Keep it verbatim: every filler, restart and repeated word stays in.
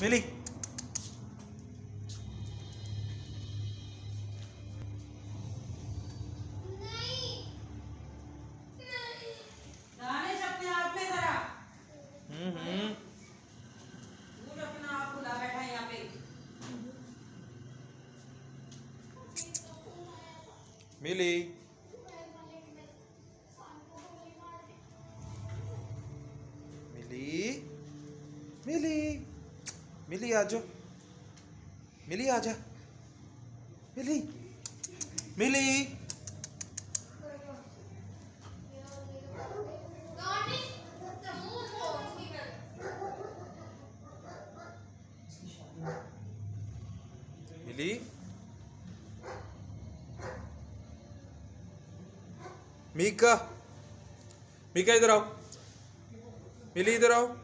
मिली। दानिश अपने आप में जरा हम्म हम्म वो अपना आप खुला बैठा है यहाँ पे। मिली मिली मिली मिली आजो, मिली आजा, मिली मिली मिली मीका, मीका इधर आओ, मिली इधर आओ।